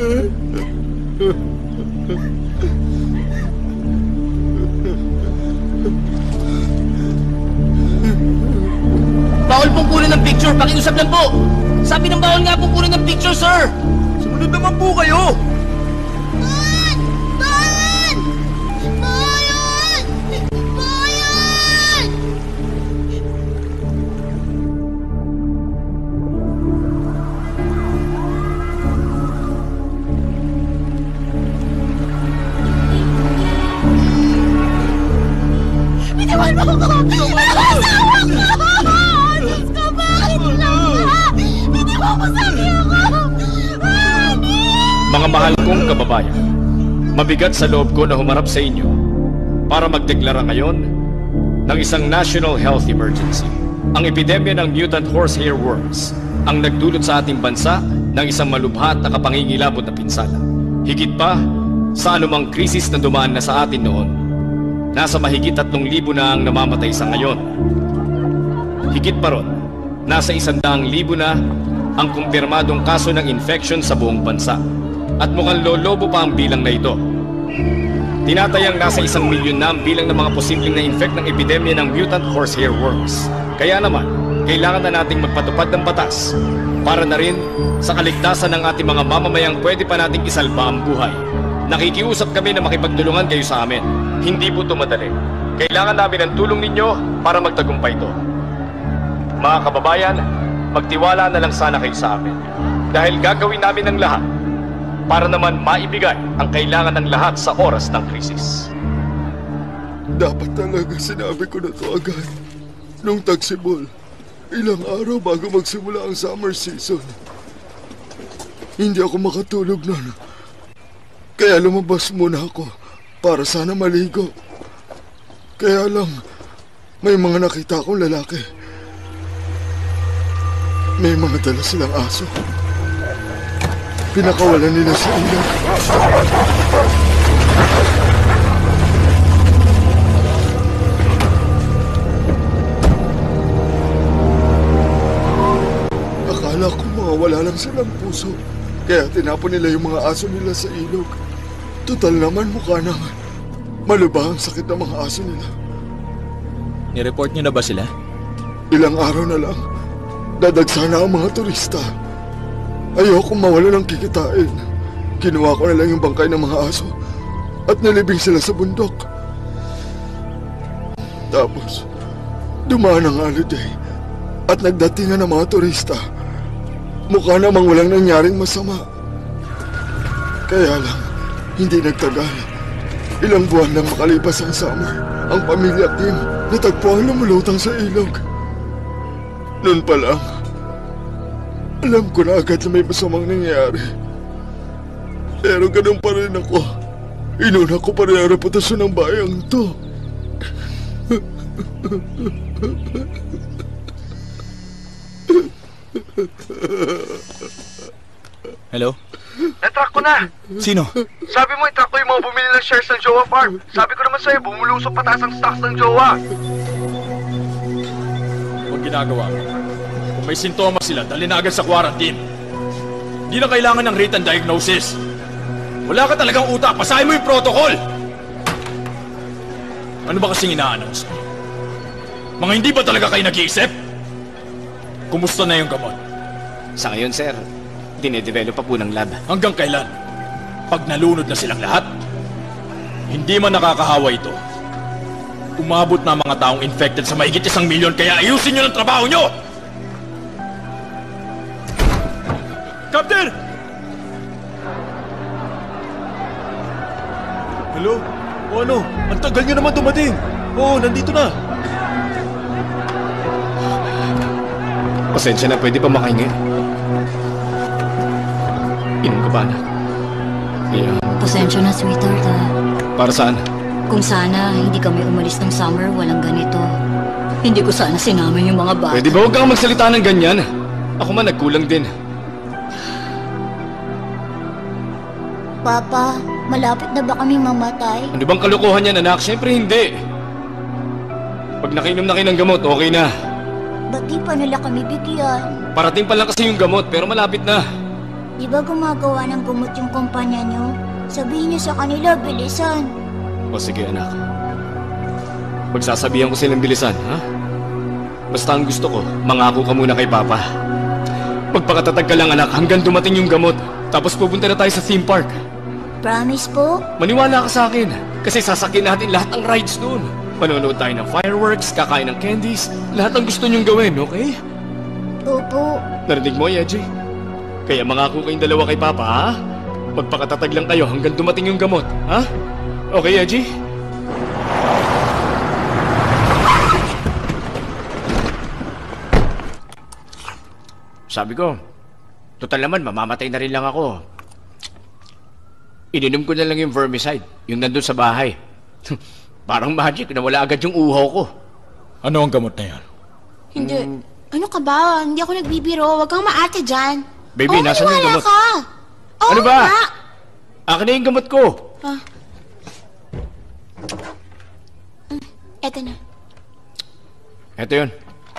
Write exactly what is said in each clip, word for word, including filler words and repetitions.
Bawal pong kunin ng picture, pakiusap lang po! Sabi ng bawal nga pong kunin ng picture, sir! Sumunod naman po kayo! Bawal! Bawal! Bawal! Bawal! Biniwan mo ko! Asawa ko! Diyos ko, bakit lang? Biniwan mo sa akin ako! Mga mahal kong kababayan, mabigat sa loob ko na humarap sa inyo para magdeklara ngayon ng isang national health emergency. Ang epidemya ng mutant horsehair worms ang nagdulot sa ating bansa ng isang malubha at nakapangingilabot na pinsala. Higit pa sa anumang krisis na dumaan na sa atin noon. Nasa mahigit tatlong libo na ang namamatay sa ngayon. Higit pa ron, nasa isandaang libo na ang kumpirmadong kaso ng infection sa buong bansa. At mukhang lolobo pa ang bilang na ito. Tinatayang nasa isang milyon na ang bilang ng mga posibleng na-infect ng epidemya ng mutant horsehair worms. Kaya naman, kailangan na nating magpatupad ng batas para na rin sa kaligtasan ng ating mga mamamayang pwede pa nating isalba ang buhay. Nakikiusap kami na makipagtulungan kayo sa amin. Hindi po ito madali. Kailangan namin ang tulong ninyo para magtagumpay ito. Mga kababayan, magtiwala na lang sana kayo sa amin. Dahil gagawin namin ang lahat para naman maibigay ang kailangan ng lahat sa oras ng krisis. Dapat talaga sinabi ko na ito agad. Nung tagsibol, ilang araw bago magsimula ang summer season. Hindi ako makatulog noon. Kaya lumabas muna ako para sana maligo. Kaya lang, may mga nakita akong lalaki. May mga dala silang aso. Pinakawalan nila sa ilog. Akala ko mga wala lang silang puso. Kaya tinapon nila yung mga aso nila sa ilog. Total naman mukha na malubha ang sakit ng mga aso nila. Nireport niyo na ba sila? Ilang araw na lang. Dadagsa na ang mga turista. Ayoko mawala ng kikitain. Kinuha ko na lang yung bangkay ng mga aso at nilibing sila sa bundok. Tapos, dumaan ang holiday at nagdatingan ng mga turista. Mukha namang walang nangyaring masama. Kaya lang, hindi nagtagal. Ilang buwan lang makalipas ang summer, ang pamilya Kim natagpo ang lumulutang sa ilog. Noon pa lang, alam ko na agad na may masamang nangyari. Pero ganun pa rin ako. Inuna ko pa rin ang reputasyon ng bayang to. Hello? Natrack ko na! Sino? Sabi mo, itrack ko yung mga bumili ng shares ng Jowa Farm. Sabi ko naman sa'yo, bumulusok pataas ang stocks ng Jowa. Huwag ginagawa mo. Kung may sintomas sila, dali na agad sa quarantine. Hindi na kailangan ng written diagnosis. Wala ka talagang utak, pasahin mo yung protocol! Ano ba kasing ina-announce mo? Mga hindi ba talaga kayo nag-iisip? Kumusta na yung gamot? Sa ngayon, sir, dinedevelop pa po ng lab. Hanggang kailan? Pag nalunod na silang lahat? Hindi man nakakahawa ito. Umabot na mga taong infected sa mahigit isang milyon, kaya ayusin nyo ng trabaho nyo! Captain! Hello? O ano? Ang tagal nyo naman dumating. Oo, nandito na. Pasensya na, pwede pa makahingi. Inom ka ba, anak? Yeah. Pasensya na, sweetheart, ha? Para saan? Kung sana hindi kami umalis ng summer, walang ganito. Hindi ko sana sinama yung mga bata. Pwede ba huwag kang magsalita ng ganyan? Ako man, nagkulang din. Papa, malapit na ba kami mamatay? Ano bang kalokohan yan, anak? Siyempre hindi. Pag nakainom na kayo ng gamot, okay na. Ba't di pa nila kami bigyan? Parating pa lang kasi yung gamot, pero malapit na. Di ba gumagawa ng gamot yung kumpanya nyo? Sabihin niyo sa kanila, bilisan. O sige anak. Magsasabihan ko silang bilisan, ha? Basta ang gusto ko, mangako ka muna kay Papa. Magpakatatag ka lang anak hanggang dumating yung gamot. Tapos pupunta na tayo sa theme park. Promise po? Maniwala ka sa akin. Kasi sasakyan natin lahat ng rides doon. Manonood tayo ng fireworks, kakain ng candies. Lahat ang gusto niyong gawin, okay? Opo. Narinig mo, Yeji? Kaya mangako kayong dalawa kay Papa, ha? Magpakatatag lang kayo hanggang dumating yung gamot, ha? Okay, Yeji? Sabi ko, total naman, mamamatay na rin lang ako. Ininom ko na lang yung vermicide, yung nandun sa bahay. Parang magic, nawala agad yung uhaw ko. Ano ang gamot na yan? Hindi. Ano ka ba? Hindi ako nagbibiro. Huwag kang maarte dyan. Baby, oh, nasan yung gamot? Ka. Oh, ano ba? nga. Akin na yung gamot ko. Ah. Eto na. Eto yun.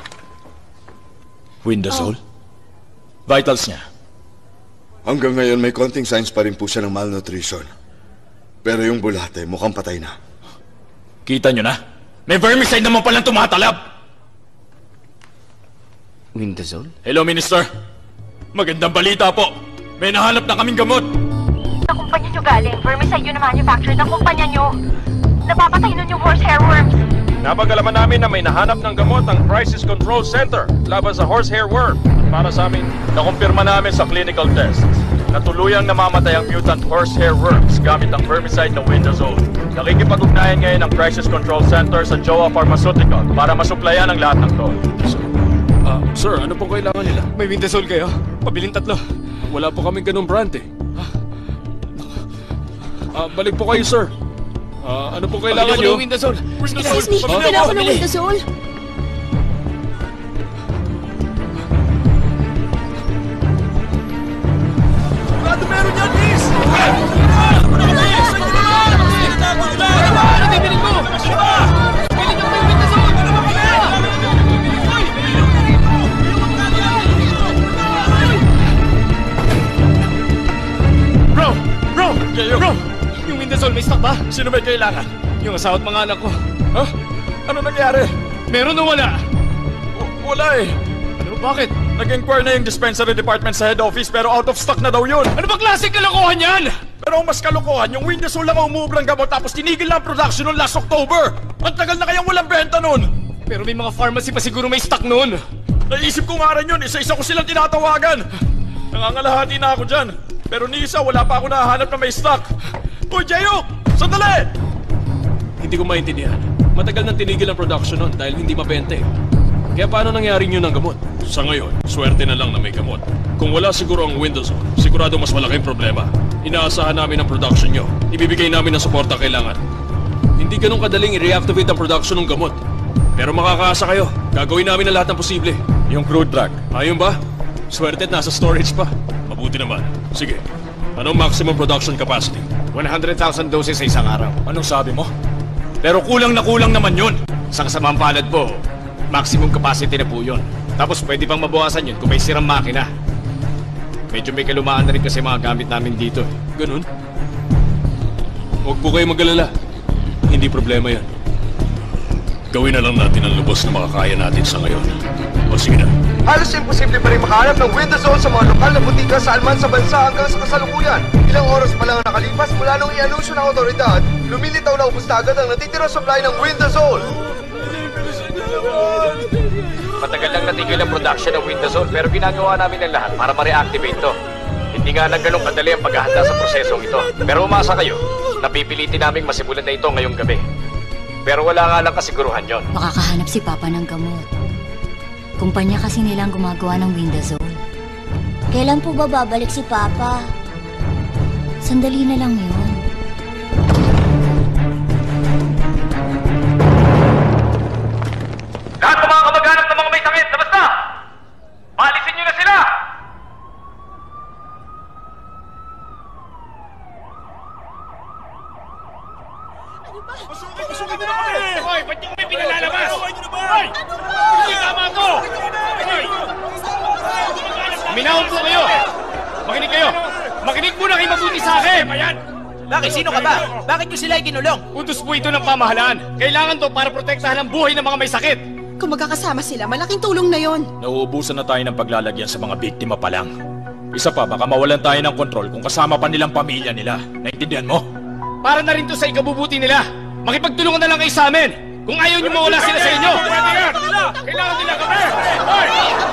Windasol? Oh. Vitals niya. Hanggang ngayon may konting signs pa rin po siya ng malnutrition. Pero yung bulate mukhang patay na. Kita nyo na? May vermicide naman palang tumatalab! Windasol? Hello, Minister. Magandang balita po. May nahanap na kaming gamot. Sa kumpanya nyo galing, vermicide yun na manufactured ng kumpanya nyo. Napapatay nun yung horsehair worms. Napagalaman namin na may nahanap ng gamot ang Crisis Control Center laban sa horsehair worm. Para sa amin, nakumpirma namin sa clinical tests na tuluyang namamatay ang mutant horsehair worms gamit ang vermicide na Windasol. Nakikipag-ugnayan ngayon ang Crisis Control Center sa Joa Pharmaceutical para masuplayan ang lahat ng to. Ah, uh, sir, ano po kailangan nila? May Windasol kayo? Pabiling tatlo. Wala po kaming ganung brand eh. Ah, uh, balik po kayo, sir. Ah, uh, ano po kailangan nyo? Windasol. Excuse me, kailangan ko ng Windasol. Ano meron yan, miss? Ano bibiling mo? Biling mo yung Windasol! Bro! Bro! Bro! Yung Windasol, may stock ba? Sino may kailangan? Yung asawa at mga anak ko. Ha? Ano nangyari? Meron o wala? W- wala eh. Ano, bakit? Nag-inquire na yung dispensary department sa head office pero out of stock na daw yun. Ano ba klaseng kalokohan yan? Pero ang mas kalokohan, yung Windasol lang ang umuubrang gamot tapos tinigil na ang production noon last October. Ang tagal na kayang walang benta noon. Pero may mga pharmacy pa siguro may stock noon. Naisip ko nga rin yun, isa-isa ko silang tinatawagan. Nangangalahati na ako dyan. Pero ni isa, wala pa ako nahanap na may stock. Uy, Jayok! Sandali! Hindi ko maintindihan. Matagal nang tinigil ang production noon dahil hindi mabenta eh. Kaya paano nangyari nyo ng gamot? Sa ngayon, swerte na lang na may gamot. Kung wala siguro ang Windasol, sigurado mas malaking problema. Inaasahan namin ang production nyo. Ibibigay namin ang suporta kailangan. Hindi ganun kadaling i-reactivate ang production ng gamot. Pero makakaasa kayo. Gagawin namin ang lahat ng posible. Yung crude drug. Ayun ba? Swerte at nasa storage pa. Mabuti naman. Sige. Anong maximum production capacity? one hundred thousand doses sa isang araw. Anong sabi mo? Pero kulang na kulang naman yun. Sa kasamang palad po, maximum capacity na po yun. Tapos pwede pang mabawasan yun kung may sirang makina. Medyo may kalumaan na rin kasi mga gamit namin dito. Ganun? Huwag po kayo mag-alala. Hindi problema yan. Gawin na lang natin ang lubos na makakaya natin sa ngayon. O sige na. Halos imposible pa rin makahanap ng Windasol sa mga lokal na butika sa alman sa bansa hanggang sa kasalukuyan. Ilang oras pa lang ang nakalipas mula nung i-anunsyo ng otoridad, lumilitaw na ubos na agad ang natitirang supply ng Windasol. Matagal lang natigil ang production ng Windasol pero ginagawa namin ang lahat para ma-reactivate to. Hindi nga lang ganun kadali ang paghahanda sa prosesong ito. Pero umasa kayo, napipilitin naming masimulan na ito ngayong gabi. Pero wala nga lang kasiguruhan yon. Makakahanap si Papa ng gamot. Kumpanya kasi nilang gumagawa ng Windasol. Kailan po ba babalik si Papa? Sandali na lang yun. Lahat ng mga kamag-anak ng mga may sakit, labas na! Paalisin nyo na sila! Pasukin! Pasukin nyo na kami! Hoy, ba't nyo kami pinalalabas? Hoy! Ano ba? Hindi tama to! Hoy! Minahon po kayo! Makinig kayo! na kayo mabuti sa akin! Ayan! Bakit? Sino ka ba? Bakit nyo sila ikinulong? Utos po ito ng pamahalaan. Kailangan to para protektahan ang buhay ng mga may sakit. Kung magkakasama sila, malaking tulong na yon. Nauubusan na tayo ng paglalagyan sa mga biktima pa lang. Isa pa, baka mawalan tayo ng kontrol kung kasama pa nilang pamilya nila. Naintindihan mo? Para na rin to sa ikabubuti nila. Makipagtulungan na lang kayo sa amin. Kung ayaw nyo mawala sila sa inyo. Kailangan nila kami. Hoy!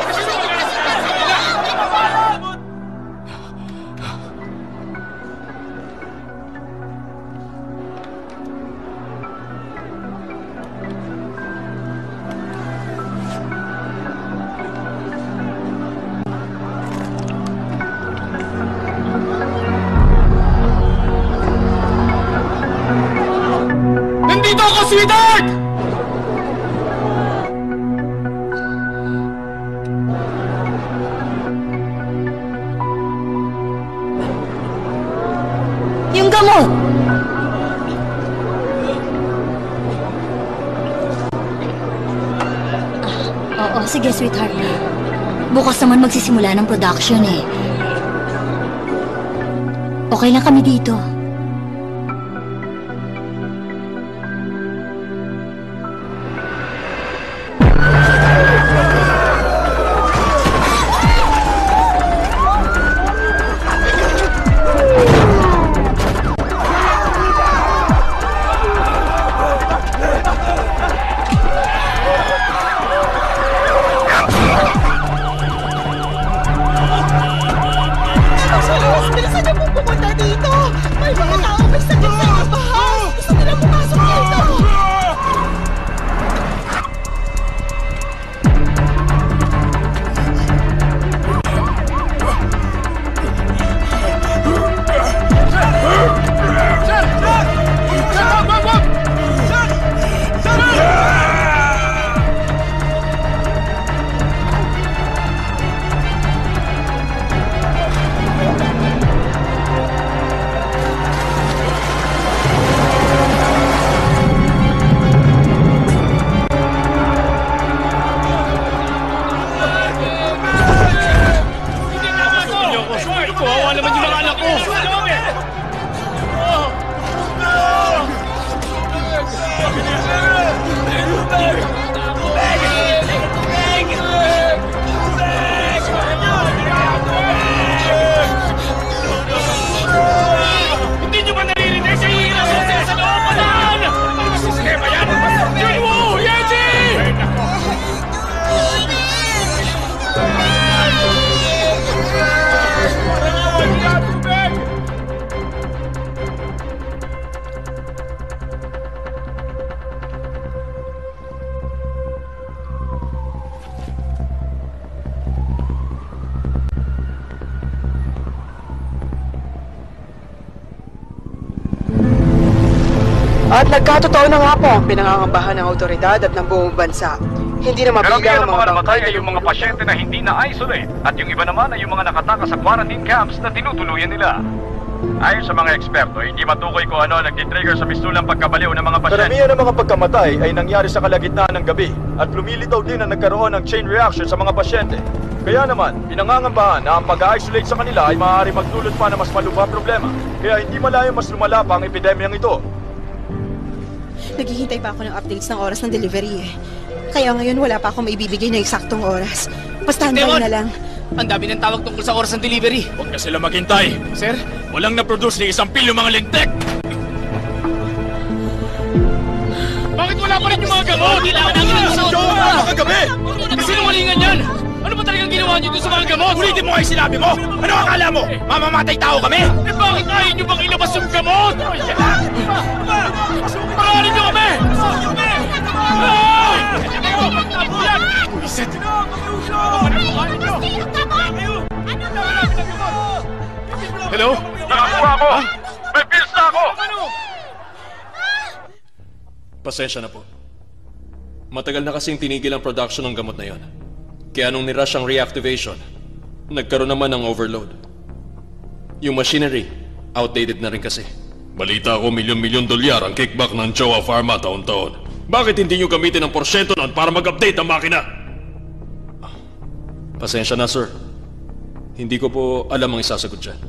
Nandito ako, sweetheart! Yung gamot! Ah, oo, sige, sweetheart. Bukas naman magsisimula ng production eh. Okay lang kami dito. Bilisan niyo po pumunta dito! May mga tao may sakit sa inyong bahay! Gusto nila pumasok dito! Kawawa naman yung mga anak ko! Hindi nyo ba naririnig sa hirap sa loob pa lang? Ano ba sistema yan? Junwo! Yeji! At nagkatotoo na nga po ang pinangangambahan ng autoridad at ng buong bansa. Hindi na Pero mabilang ang ang mga namatay bangkay ay yung mga pasyente na hindi na-isolate at yung iba naman ay yung mga nakataka sa quarantine camps na tinutuluyan nila. Ayon sa mga eksperto, hindi matukoy kung ano ang nagtitrigger sa mistulang pagkabaliw ng mga pasyente. Karamihan ng mga pagkamatay ay nangyari sa kalagitnaan ng gabi at lumilitaw din na nagkaroon ng chain reaction sa mga pasyente. Kaya naman, pinangangambahan na ang pag-isolate sa kanila ay maaari magdulot pa na mas malubhang problema. Kaya hindi malayo mas lumala pa ang epidemyang ito. Naghihintay pa ako ng updates ng oras ng delivery eh. Kaya ngayon wala pa akong maibibigay na eksaktong oras. Basta hantay Demon! na lang. Ang dami ng tawag tungkol sa oras ng delivery. Huwag na sila maghintay. Sir? Walang na-produce ni isang pilyo mga lintek. Bakit wala pa rin yung mga gamot? Hindi naman namin nalusot! Kagabi! Sinungalingan yan! Ano ba talagang ginawa niyo dun sa mga gamot? Ulitin mo kayo sinabi mo! Ano akala mo? Mamamatay tao kami? Eh bakit ayaw niyo bang ilabas yung gamot? Pangalan niyo kami! Ay! Iset! Hello? Nakakuha ko! May pills na ako! Pasensya na po. Matagal na kasing tinigil ang production ng gamot na yon. Kaya nung nirush ang reactivation, nagkaroon naman ng overload. Yung machinery, outdated na rin kasi. Balita ko milyon-milyon dolyar ang kickback ng Jowa Pharma taon-taon. Bakit hindi nyo gamitin ang porsyento nun para mag-update ang makina? Pasensya na, sir. Hindi ko po alam ang isasagot dyan.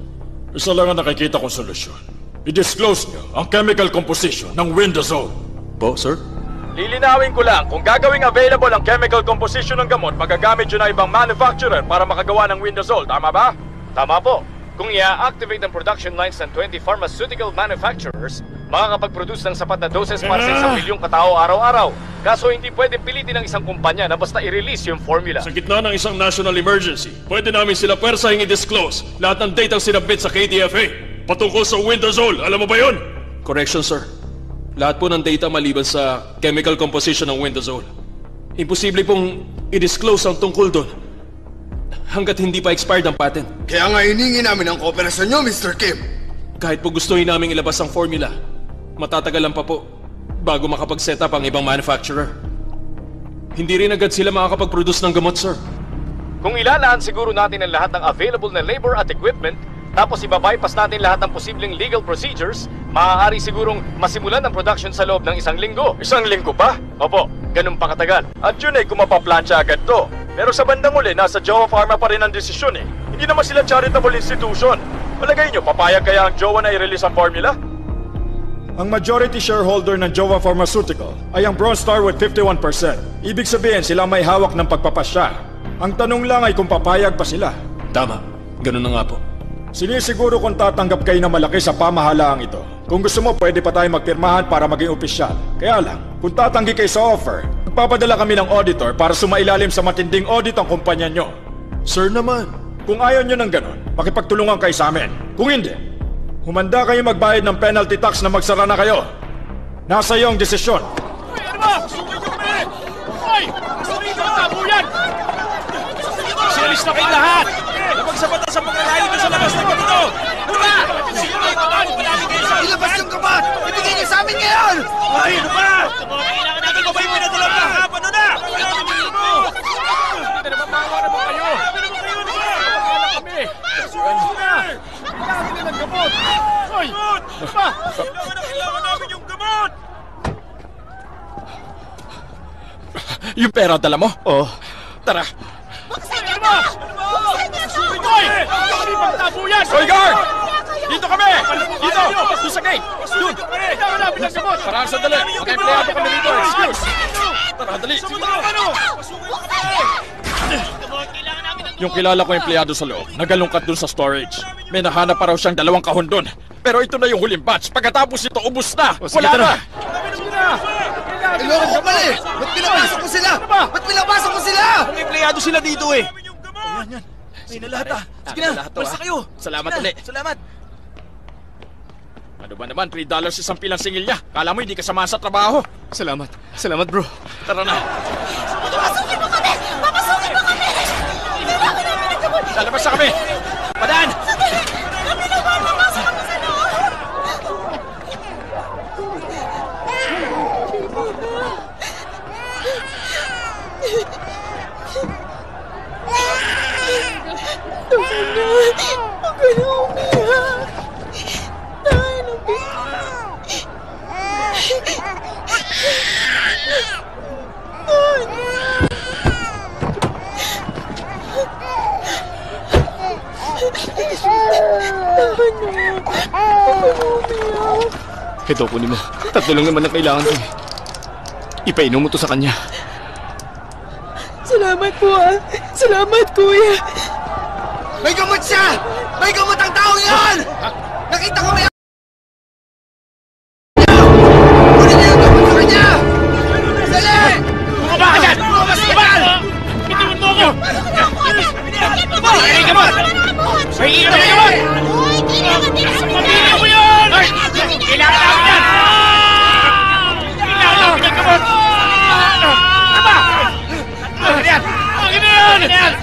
Isa lang ang nakikita kong solusyon. I-disclose nyo ang chemical composition ng Windazole. Po, sir? Lilinawin ko lang, kung gagawing available ang chemical composition ng gamot, magagamit yun na ibang manufacturer para makagawa ng Windazole. Tama ba? Tama po. Kung i-activate ang production lines ng twenty pharmaceutical manufacturers, makakapag-produce ng sapat na doses para sa isang milyong katao araw-araw. Kaso hindi pwede pilitin ng isang kumpanya na basta i-release yung formula. Sa gitna ng isang national emergency, pwede namin sila pwersahing i-disclose lahat ng datang sinabit sa K D F A patungkol sa Windazole. Alam mo ba yun? Correction, sir. Lahat po ng data maliban sa chemical composition ng Windazole. Imposible pong i-disclose ang tungkol doon hanggat hindi pa expired ang patent. Kaya nga hiningi namin ang kooperasyon nyo, Mister Kim. Kahit po gustuhin namin ilabas ang formula, matatagalan pa po bago makapag-set up ang ibang manufacturer. Hindi rin agad sila makakapag-produce ng gamot, sir. Kung ilalaan siguro natin ang lahat ng available na labor at equipment, tapos ibabypass natin lahat ng posibleng legal procedures, maaari sigurong masimulan ang production sa loob ng isang linggo. Isang linggo pa? Opo, ganun pa katagal. At yun ay kung mapaplansya agad to. Pero sa bandang uli, nasa Jowa Pharma pa rin ang desisyon eh. Hindi naman sila charitable institution. Malagay nyo, papayag kaya ang Jowa na i-release ang formula? Ang majority shareholder ng Jowa Pharmaceutical ay ang Bronze Star with fifty-one percent. Ibig sabihin sila may hawak ng pagpapasya. Ang tanong lang ay kung papayag pa sila. Tama. Ganun na nga po. Sinisiguro kung tatanggap kayo na malaki sa pamahalaang ito. Kung gusto mo, pwede pa tayo magpirmahan para maging opisyal. Kaya lang, kung tatanggi kayo sa offer, magpapadala kami ng auditor para sumailalim sa matinding audit ang kumpanya nyo. Sir naman. Kung ayaw nyo ng ganun, makipagtulungan kayo sa amin. Kung hindi, humanda kayo magbayad ng penalty tax na magsara na kayo. Nasa iyo ang desisyon. Hoy, ano ba? Sukoy nyo kami! Hoy! Sukoy nyo ang tabo yan! Sialis na kayo lahat! Napagsabatan sa pagkakain nyo sa labas ng ganito! Hula! Sinuloy ko lang! Ilabas yung kapat! Ibigay niyo sa amin ngayon! Ay, ano ba? Kailangan natin ko ba yung pinadalang ng hapon na na? Hindi na napapawa na ba kayo? Hindi na kayo na ba? Wala kami! Ano na? Kailangan nila ng gamot! Hoy! Ano ba? Kailangan na kailangan namin yung gamot! Yung pera dala mo? Oo. Tara. Ano ba? Hoy! Hindi pang tabo yan! Hoy, guard! Dito kami! Dito! Doon sa gate! Doon! Kailangan namin ng gamot! Parang sandali! Mag-empleyado kami dito! Excuse! Tara, dali! Yung kilala ko empleyado sa loob, nagalungkat dun sa storage. May nahanap pa raw siyang dalawang kahon dun. Pero ito na yung huling batch. Pagkatapos ito, ubus na! Wala na! Iloko ko mali! Ba't pinapasok mo sila? Ba't pinapasok mo sila? Ang empleyado sila dito eh! Yan, yan. May na lahat ah. Sige na, basta kayo. Salamat ulit. Salamat. Ano ba naman, three dollars isang pilang singil niya? Kala mo hindi ka samahan sa trabaho. Salamat. Salamat, bro. Tara na. Papasukin mo kami! Papasukin mo kami! Kailangan namin ng gamot! Lalabas na kami! Padaan! Kami na ba? Papasok kami sa loob! Huwag ka na! Huwag ka na umiyak! Tahan ang Ito, kunin mo. Tatlo lang naman ang kailangan ko. Ipainom mo to sa kanya. Salamat po ah. Salamat, kuya. May gamot siya! May gamot ang tao yan! Nakita ko may... Kunin niyo yung gamot sa kanya! Dali! Bumaba ka dyan! Bumaba! Bitiwan mo ako! May gamot! May gamot! Uy, kailangan din namin Pamilya mo yun! Kailangan namin yan! Kailangan namin yung gamot! Ano ba? Ano yan? Ano yan? Ano yan?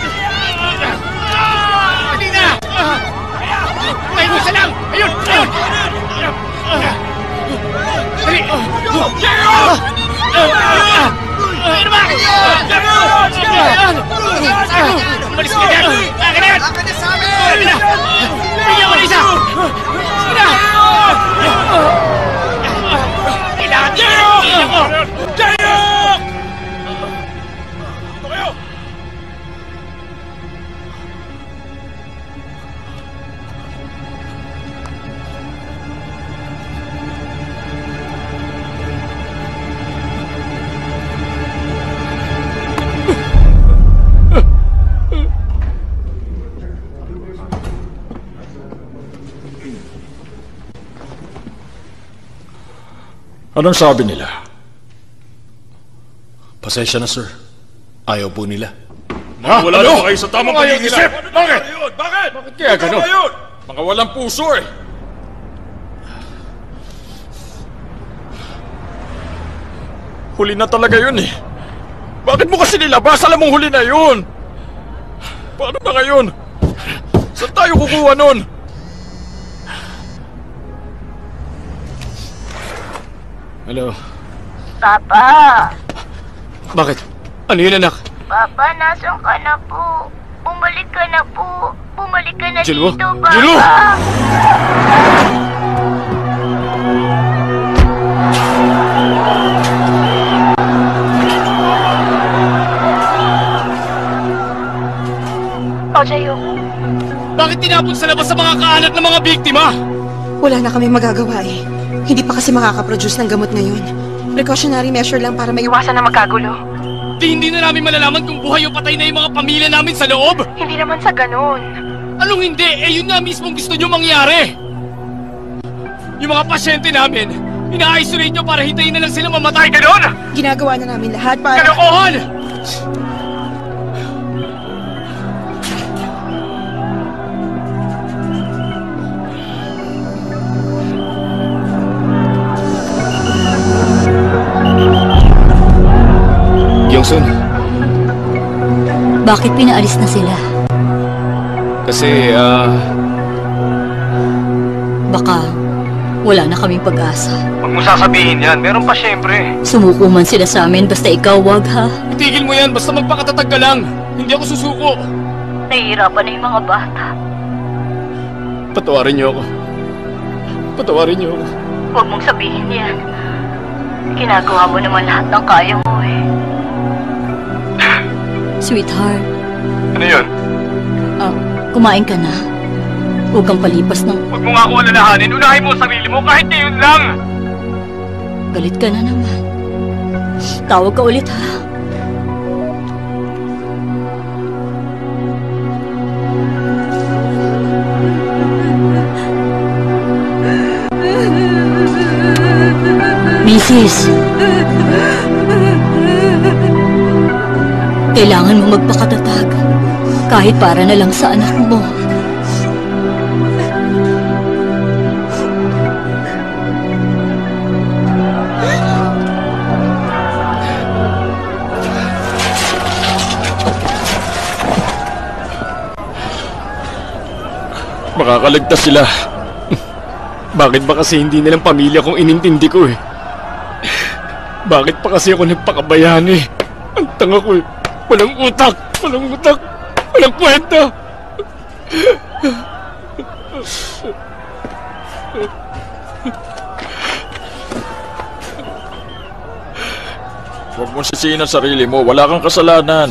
Hindi na! May isa lang! Ayun! Ayun! Dali! Jero! Ano ba? Jero! Umalis ka dyan! Akin na yan! Akin na sa amin! Akin na! Bigyan mo na isa! Sige na! Kailangan Jero! Jero! Ito kayo! Anong sabi nila? Pasensya na, sir. Ayaw po nila. Ha? Wala Ano? na ba kayo sa tamang Ano ayaw pag-iisip? nila? Bakit? Bakit? Bakit kaya Ano ganun? ba yun? Mga walang puso eh. Huli na talaga yun eh. Bakit mo kasi nilabas? Alam mong huli na yun. Paano na ngayon? Saan tayo kukuha nun? Hello? Papa! Bakit? Ano yun, anak? Papa, nasan ka na po? Bumalik ka na po. Bumalik ka na Julo? dito, Papa. Julo! O, Jayo. Bakit tinapon sa labas sa mga kaanak ng mga biktima? Wala na kami magagawa eh. Hindi pa kasi makakaproduce ng gamot ngayon. Precautionary measure lang para maiwasan Iwasan na magkagulo. Di hindi na namin malalaman kung buhay o patay na yung mga pamilya namin sa loob. Hindi naman sa ganun. Anong hindi? Eh yun nga mismong gusto nyo mangyari. Yung mga pasyente namin, ina-isolate nyo para hintayin na lang sila mamatay. Ganon! ginagawa na namin lahat para... Kalokohan! Yongsun, Bakit pinaalis na sila? kasi ah... Baka wala na kaming pag-asa. Huwag mo sasabihin yan. Meron pa syempre. Sumuko man sila sa amin, basta ikaw wag ha. Itigil mo yan, basta magpakatatag ka lang. Hindi ako susuko. Nahihirapan na yung mga bata. Patawarin niyo ako. Patawarin niyo ako. Huwag mong sabihin yan. Ginagawa mo naman lahat ng kaya mo eh. Sweetheart, Ano yun? ah, kumain ka na. Huwag kang palipas ng... Huwag mo nga ako alalahanin. Unahin mo ang sarili mo kahit ngayon lang. Galit ka na naman. Tawag ka ulit ha. Missus! Kailangan mo magpakatatag. Kahit para na lang sa anak mo. Makakaligtas sila. Bakit ba kasi hindi nilang pamilya kung inintindi ko eh? Bakit pa kasi ako nagpakabayani eh? Ang tanga ko eh. Walang utak! Walang utak! Walang kwenta! Huwag mong sisihin ang sarili mo. Wala kang kasalanan.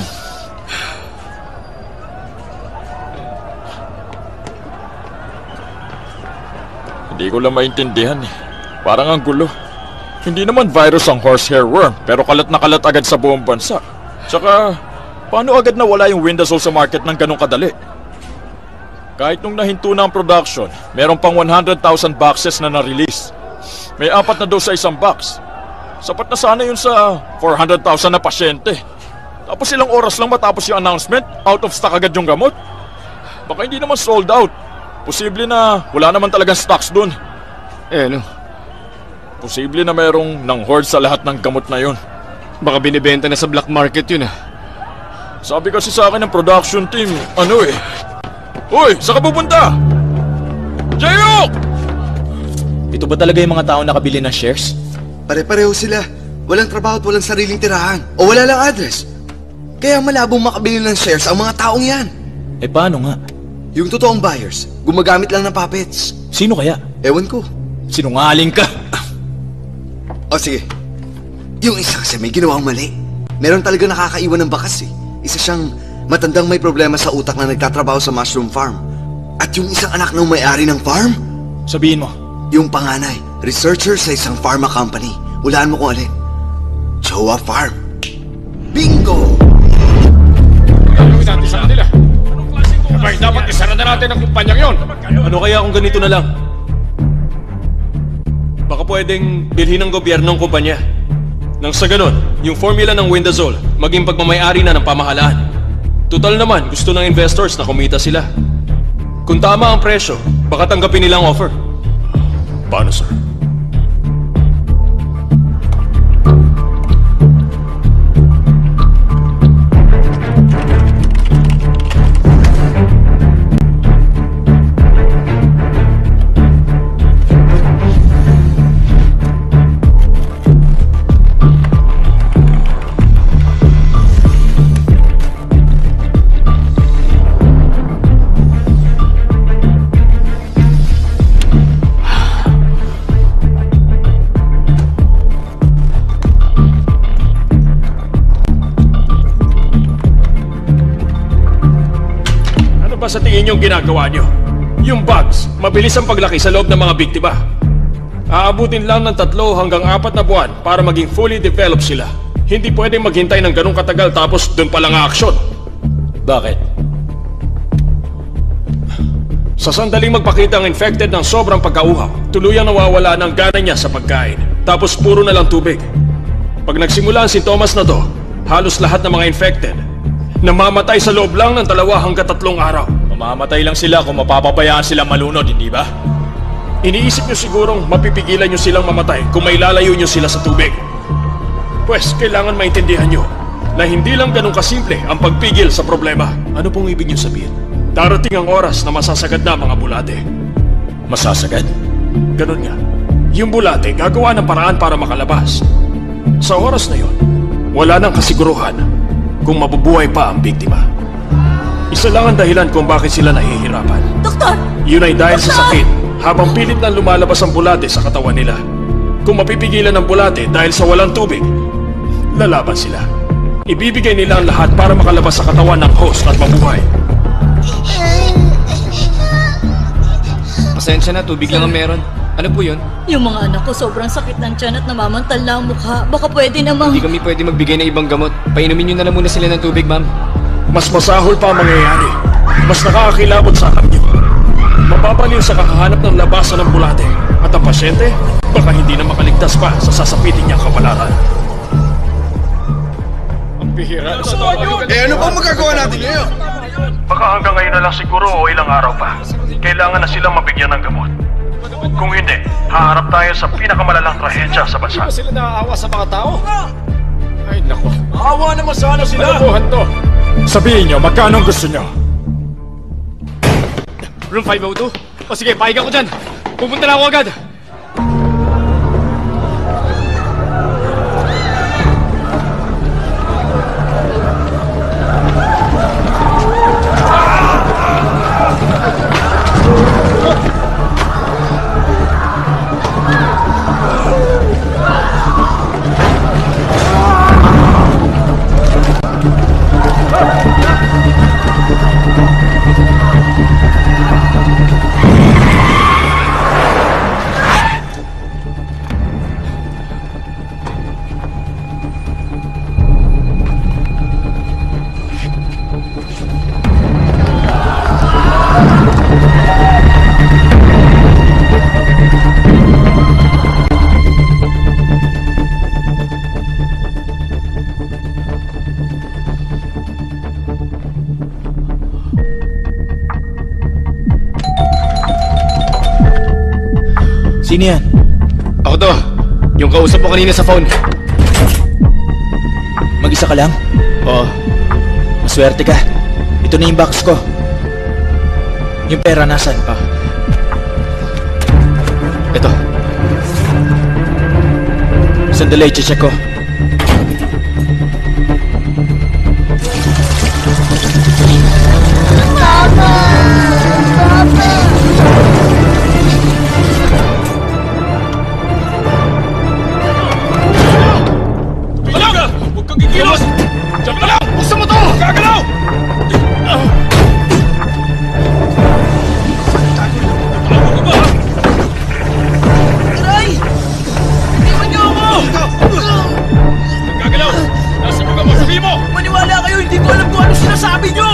Hindi ko lang maintindihan eh. Parang ang gulo. Hindi naman virus ang horsehair worm, pero kalat na kalat agad sa buong bansa. Tsaka, paano agad nawala yung Windasol sa market ng ganong kadali? Kahit nung nahinto na ang production, meron pang one hundred thousand boxes na na-release. May apat na daw sa isang box. Sapat na sana yun sa four hundred thousand na pasyente. Tapos ilang oras lang matapos yung announcement, out of stock agad yung gamot. Baka hindi naman sold out. Posible na wala naman talagang stocks dun. Eh ano? Posible na mayroong nang-hoard sa lahat ng gamot na yun. Baka binibenta na sa black market yun ah. Sabi kasi sa akin ng production team, ano eh. Uy, saan ka pupunta? Jayok! Ito ba talaga yung mga tao nakabili ng shares? Pare-pareho sila. Walang trabaho at walang sariling tirahan. O wala lang address. Kaya malabong makabili ng shares ang mga taong yan. Eh paano nga? Yung totoong buyers, gumagamit lang ng puppets. Sino kaya? Ewan ko. Sinungaling ka! O sige. Yung isa kasi may ginawang mali. Meron talaga nakakaiwan ng bakas eh. Isa siyang matandang may problema sa utak na nagtatrabaho sa mushroom farm. At yung isang anak ng may-ari ng farm, Sabihin mo. yung panganay, researcher sa isang pharma company. Hulaan mo kung alin. Jowa Farm. Bingo! Gagawin natin sa kanila. Abay, dapat isara na natin ang kumpanyang yon. Ano kaya kung ganito na lang? Baka pwedeng bilhin ng gobyerno ng kumpanya. Nang sa ganon, yung formula ng Windazole maging pagmamayari na ng pamahalaan. Total naman, gusto ng investors na kumita sila. Kung tama ang presyo, baka tanggapin nilang offer. Paano, sir? Sa tingin niyong ginagawa niyo? Yung bugs, mabilis ang paglaki sa loob ng mga biktima. Aabutin lang ng tatlo hanggang apat na buwan para maging fully developed sila. Hindi pwedeng maghintay ng ganong katagal tapos doon pa lang ang aksyon. Bakit? Sa sandaling magpakita ang infected ng sobrang pagkauhaw, tuluyang nawawala ng gana niya sa pagkain. Tapos puro na lang tubig. Pag nagsimula ang sintomas na to, halos lahat ng mga infected namamatay sa loob lang ng dalawa hanggang tatlong araw. Mamamatay lang sila kung mapapabayaan silang malunod, hindi ba? Iniisip nyo sigurong mapipigilan nyo silang mamatay kung may lalayo nyo sila sa tubig. Pwes, kailangan maintindihan nyo na hindi lang ganun kasimple ang pagpigil sa problema. Ano pong ibig nyo sabihin? Darating ang oras na masasagad na mga bulate. Masasagad? Ganun nga. Yung bulate gagawa ng paraan para makalabas. Sa oras na yon, wala nang kasiguruhan kung mabubuhay pa ang biktima. Isa lang ang dahilan kung bakit sila nahihirapan. Doktor! Yun ay dahil Doktor! sa sakit habang pilit na lumalabas ang bulate sa katawan nila. Kung mapipigilan ang bulate dahil sa walang tubig, lalaban sila. Ibibigay nila ang lahat para makalabas sa katawan ng host at mabuhay. Pasensya na, tubig lang ang meron. Ano po yun? Yung mga anak ko sobrang sakit ng tiyan at namamantal na ang mukha. Baka pwede namang... Hindi kami pwede magbigay ng ibang gamot. Painumin nyo na lang muna sila ng tubig, ma'am. Mas masahol pa ang mangyayari. Mas nakakakilabot sa kanyo. Mapapaliw sa kakahanap ng labasan ng bulate. At ang pasyente, baka hindi na makaligtas pa sa sasapitin niyang kapalaran. Ang bihira. Eh ano bang magagawa natin ngayon? Baka hanggang ngayon na lang siguro o ilang araw pa. Kailangan na silang mabigyan ng gamot. Kung hindi, haharap tayo sa pinakamalalang trahedya sa bansa. Hindi ba sila naaawa sa mga tao? Ay, nako. Awa naman sana sila! Alabuhan to! Sabihin nyo, magkano gusto nyo? Room five oh two? O sige, pahiga ko dyan. Pupunta na ako agad. Sino yan? Ako to. Yung kausap mo kanina sa phone. Mag-isa ka lang? Oo. Maswerte ka. Ito na yung box ko. Yung pera nasan? Ah. Ito. Sandali, check ko. Papa! Papa! Alaga! Huwag kang gigilos! Diyan ka lang! Buksan mo to! Gagalaw! Aray! Iwan niyo ako! Gagalaw! Nasa mga mo! Sabihin mo! Maniwala kayo! Hindi ko alam kung ano sinasabi niyo!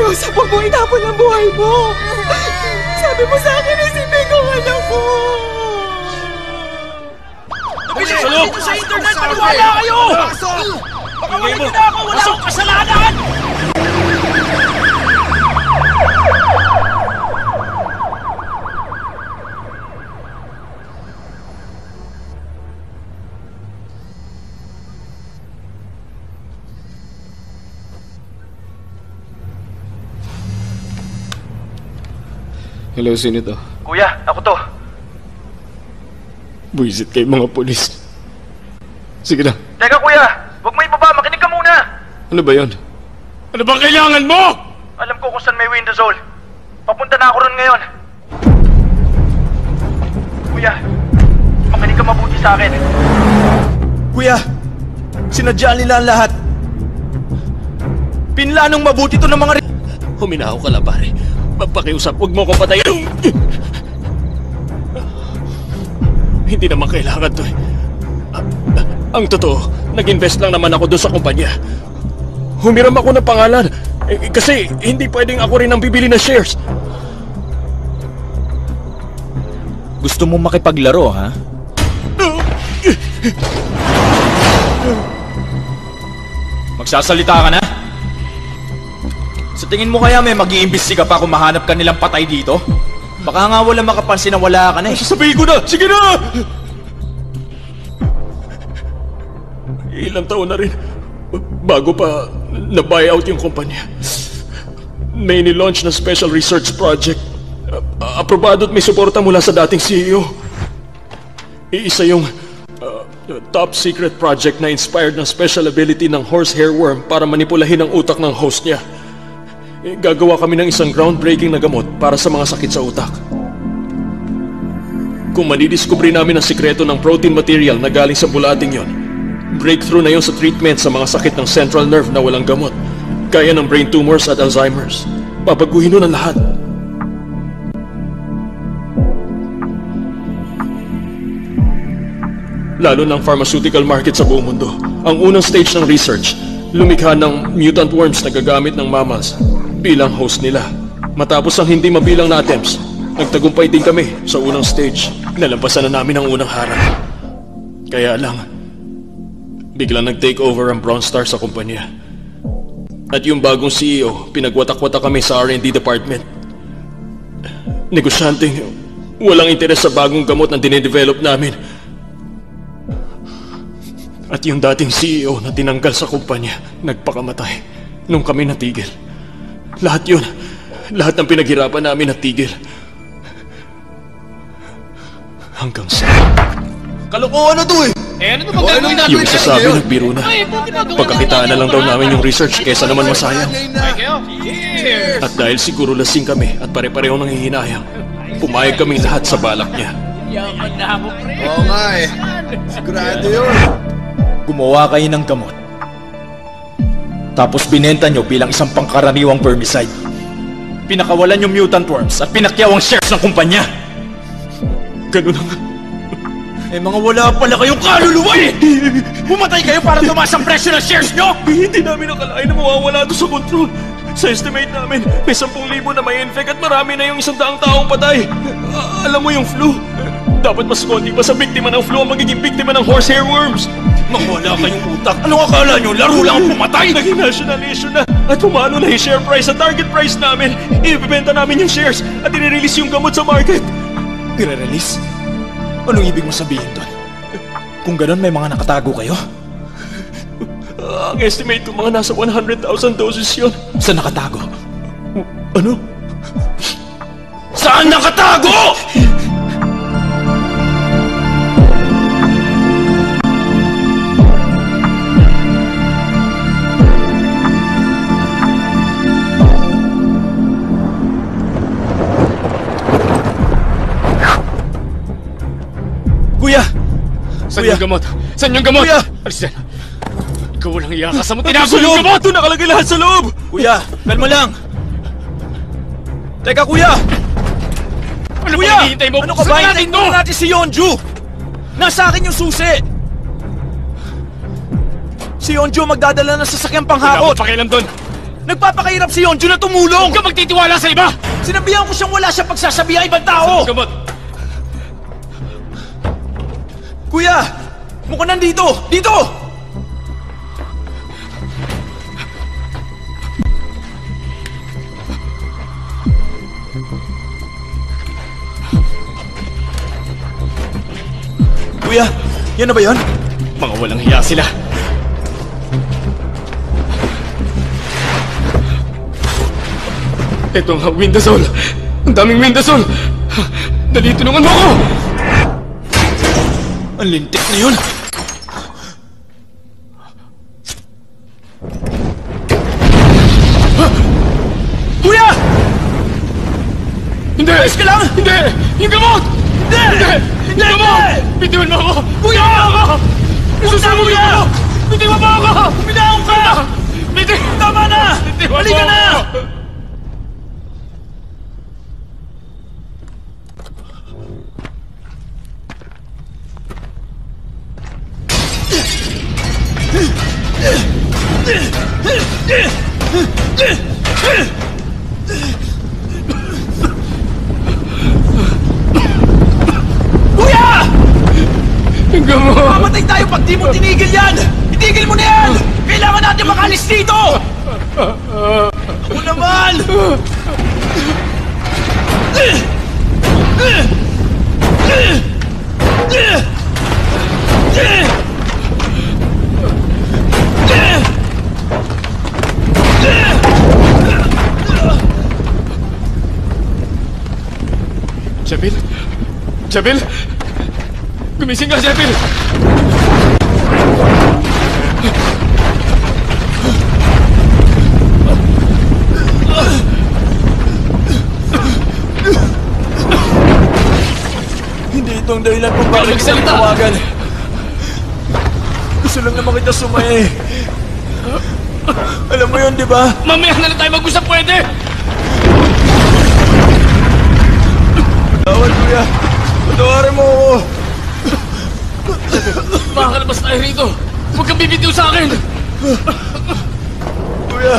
Pakiusap, huwag mo itapon ang buhay mo. Sabi mo sa akin, isipin ko anak ko. Nabili ko dito sa internet, maniwala kayo! Baka wala nyo na ako, wala akong kasalanan! Hello, sino to? Kuya, ako to. Buisit kayo mga polis. Sige na. Teka kuya, huwag mo ibaba, makinig ka muna. Ano ba yon? Ano bang kailangan mo? Alam ko kung saan may window zone. Papunta na ako ron ngayon. Kuya, makinig ka mabuti sa akin. Kuya, sinadya nila ang lahat. Pinlanong mabuti to ng mga... Huminaw ka lang, pare. Magpakiusap, huwag mo akong patayin. Hindi naman kailangan to eh. Ang totoo, nag-invest lang naman ako doon sa kumpanya. Humiram ako ng pangalan. Eh, kasi hindi pwedeng ako rin ang bibili ng shares. Gusto mo makipaglaro, ha? Magsasalita ka na? Sa tingin mo kaya may mag-iimbestiga pa kung mahanap ka nilang patay dito? Baka nga wala makapansin na wala ka na eh. Sasabihin ko na! Sige na! Ilang taon na rin bago pa na-buyout yung kumpanya. May ni-launch na special research project. Uh, aprobado at may suporta mula sa dating C E O. Iisa yung uh, top secret project na inspired ng special ability ng horsehair worm para manipulahin ang utak ng host niya. E, gagawa kami ng isang groundbreaking na gamot para sa mga sakit sa utak. Kung manidiskubre namin ang sikreto ng protein material na galing sa bulating yon, breakthrough na yon sa treatment sa mga sakit ng central nerve na walang gamot, gaya ng brain tumors at Alzheimer's. Babaguhin nun ang lahat. Lalo ng pharmaceutical market sa buong mundo. Ang unang stage ng research, lumikha ng mutant worms na gagamit ng mammals bilang host nila. Matapos ang hindi mabilang na attempts, nagtagumpay din kami sa unang stage. Nalampasan na namin ang unang harap. Kaya lang, biglang nag-take over ang Brown Star sa kumpanya. At yung bagong C E O, pinagwatak-watak kami sa R and D department. Negosyanteng walang interes sa bagong gamot na dinedevelop namin. At yung dating C E O na tinanggal sa kumpanya, nagpakamatay nung kami natigil. Lahat yun, lahat ng pinaghirapan namin natigil. Hanggang sa... Kalokohan na to eh! Eh, ano naman gagawin natin? Yung isa sabi nagbiru na. Pagkakitaan na lang daw namin yung research kesa naman masayang. At dahil siguro lasing kami at pare-pareho nang hihinayang, pumayag kaming lahat sa balak niya. Yaman na ako, pre. Oo nga eh. Sigurado yun. Gumawa kayo ng gamot. Tapos binenta nyo bilang isang pangkaraniwang vermicide. Pinakawalan yung mutant worms at pinakyaw ang shares ng kumpanya. Ganun ang... Eh mga wala pala kayong kaluluwa eh! Pumatay kayo para tumaas ang presyo ng shares nyo! Hindi namin nakalain na mawawala ito sa control. Sa estimate namin, may sampung libo na may infect at marami na yung isang daang taong patay. Uh, alam mo yung flu? Dapat mas konti pa sa biktima ng flu ang magiging biktima ng horsehair worms. Mawala kayong utak. Anong akala nyo? Laro lang ang pumatay? Naging national issue na. At pumalo na yung share price sa target price namin. Ibibenta namin yung shares at i-release yung gamot sa market. I-release? Anong ibig mo sabihin doon? Kung ganun, may mga nakatago kayo? Uh, ang estimate ko mga nasa one hundred thousand doses yun. Saan nakatago? Ano? Saan nakatago? Kuya! Saan Kuya! yung gamot? Saan yung gamot? Kuya! Alis yan. Ikaw walang iyakas mo. Tinago yung gamot! Ito nakalagay lahat sa loob! Kuya! Kalma lang! Teka, kuya! Ano Kuya! ba hinihintay mo? Ano ka ba? Hintayin mo natin si Yonju! Nasa akin yung susi! Si Yonju magdadala ng sasakyang Wala panghakot! akong pakialam doon. Nagpapakahirap si Yonju na tumulong! Huwag ka magtitiwala sa iba! Sinabihan ko siyang wala siyang pagsasabihan ibang tao! Gamot! Kuya! Mukhang nandito! Dito! Kuya! Yan na ba yun? Mga walang hiya sila. Ito nga, Windasol! Ang daming Windasol! Dali, tulungan mo ako! Ang lintik na yun! Kuya! Hindi! Ayos ka lang! Hindi! Yung gamot! Hindi! Hindi! Hindi! Yung gamot! Bitiwan mo ako! Kuya! Bitiwan mo ako! Isusunod mo Kuya! ako! Bitiwan mo ako! Binaon ka! Bitiwan! Tama na! Bitiwan mo Halika na! ako! Kuya! Yung gamot! Mamatay tayo pag di mo tinigil yan! Itigil mo na yan! Kailangan natin makalis dito! Ako naman! Jabil? Jabil? Gumising ka, Jabil! Hindi ito ang dahilan kung bakit kita tawagan. Gusto lang naman kita sumae. Alam mo yun, di ba? Mamaya na lang tayo mag-usap, pwede! Tawad, kuya. Patawarin mo ako. Makakalabas tayo rito! Huwag kang bibitiw sa akin! Kuya.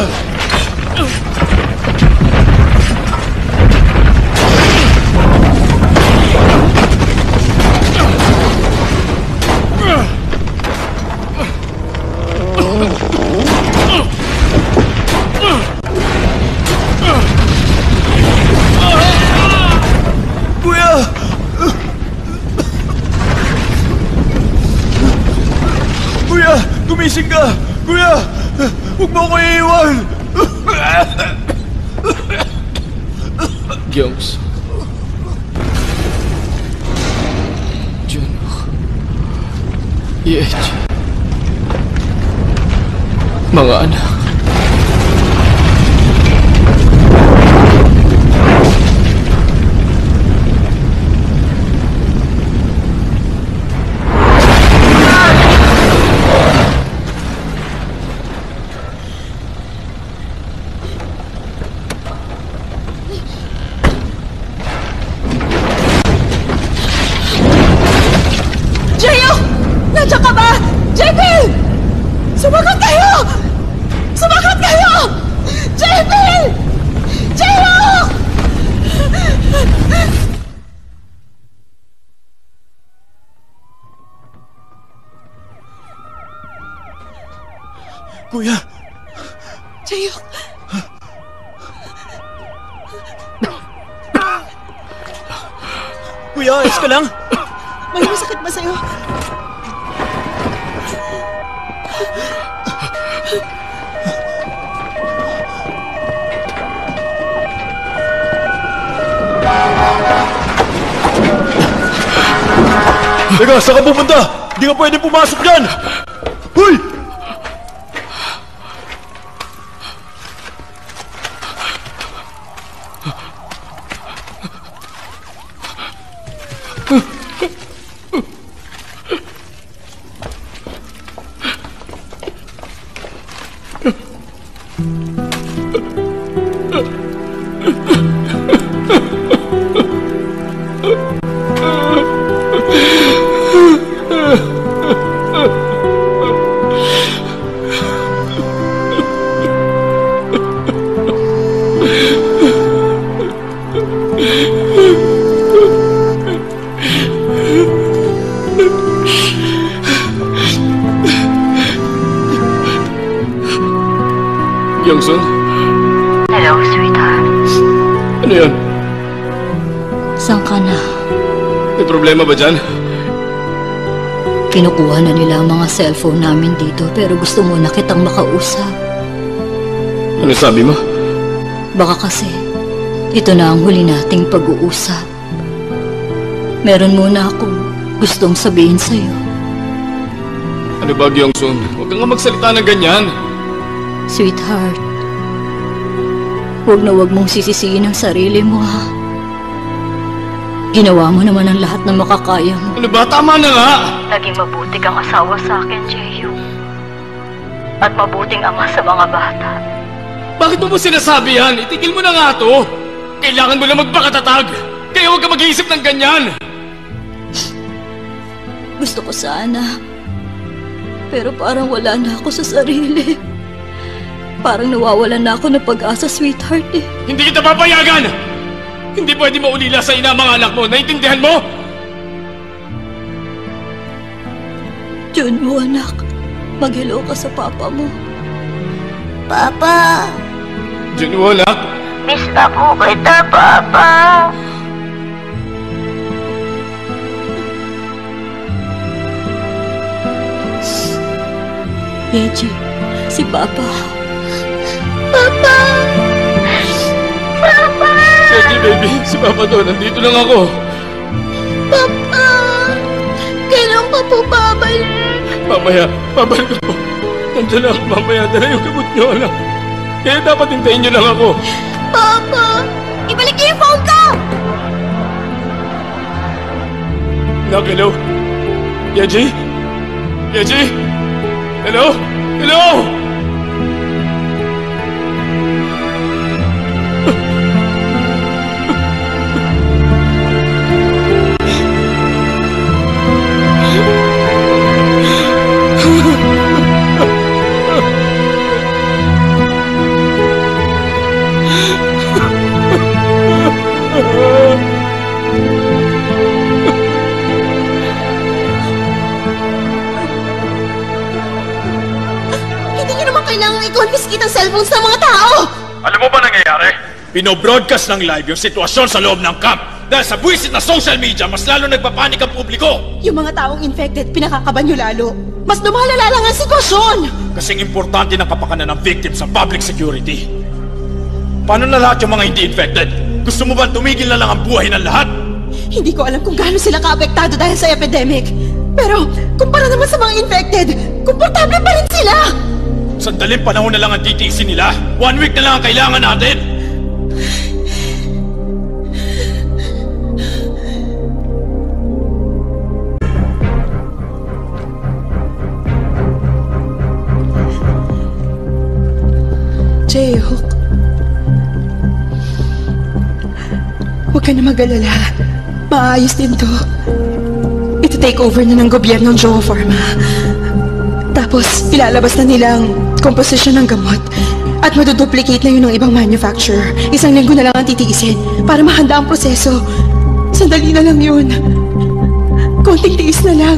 Kuya! Kuya! Gumising ka! Kuya! Huwag mo ako iiwan! Gyogs. Juno. Yech. Mga anak. Jayo! Nandiyan ka ba? J P! Sumagot kayo! Sumagot kayo! J P! Jayo! Kuya! Jayo! Kuya, ayos ka lang? May masakit ba sa'yo? Teka, saan ka pupunta? Hindi ka pwede pumasok dyan! Hoy! Youngsun? Hello, sweetheart. Ano yun? Saan ka na? May problema ba dyan? Kinukuha na nila ang mga cellphone namin dito pero gusto mo na kitang makausap. Ano sabi mo? Baka kasi ito na ang huli nating pag-uusap. Meron muna akong gustong sabihin sa'yo. Ano ba, Youngsun? Huwag kang nga magsalita ng ganyan. Sweetheart, huwag na huwag mong sisisiin ang sarili mo, ha? Ginawa mo naman ang lahat na makakaya mo. Ano ba? Tama na nga! Naging mabuti kang asawa sa akin, Jaehyung. At mabuting ama sa mga bata. Bakit mo mo sinasabi yan? Itigil mo na nga to! Kailangan mo na magpakatatag! Kaya huwag ka mag-iisip ng ganyan! Gusto ko sana. Pero parang wala na ako sa sarili. Parang nawawalan na ako ng pag-asa, sweetheart eh. Hindi kita papayagan! Hindi pwede maulila sa ina mga anak mo. Naintindihan mo? Junwoo, anak. Mag-hello ka sa papa mo. Papa! Junwoo, anak. Miss na po kita, Papa. Yeji, si Papa. Papa! Papa! Yeji, baby. Si Papa to. Nandito lang ako. Papa! Kailan pa po babalik? Mamaya. Babalik ako. Nandiyan lang ako mamaya. Dala yung gamot niyo, anak. Kaya dapat hintayin niyo lang ako. Papa! Ibalik niyo yung phone ko! Anak, hello? Yeji? Yeji? Hello? Hello? I-confiscate ang cellphones ng mga tao! Alam mo ba nangyayari? Pino-broadcast ng live yung sitwasyon sa loob ng camp. Dahil sa buwisit na social media, mas lalo nagpapanik ang publiko. Yung mga taong infected, pinakakaban nyo lalo. Mas lumalala lang ang sitwasyon! Kasing importante ng kapakanan ng victims sa public security. Paano na lahat yung mga hindi infected? Gusto mo ba tumigil na lang ang buhay ng lahat? Hindi ko alam kung gaano sila kaapektado dahil sa epidemic. Pero, kumpara naman sa mga infected, komportable pa rin sila! Sandaling panahon na lang ang titiisin nila. One week na lang ang kailangan natin. Jaehook, huwag ka na mag-alala. Maayos din to. Ito take over na ng gobyernong Joe Pharma. Tapos, ilalabas na nilang komposisyon ng gamot. At maduduplicate na yun ng ibang manufacturer. Isang linggo na lang ang titiisin para mahanda ang proseso. Sandali na lang yun. Konting tiis na lang.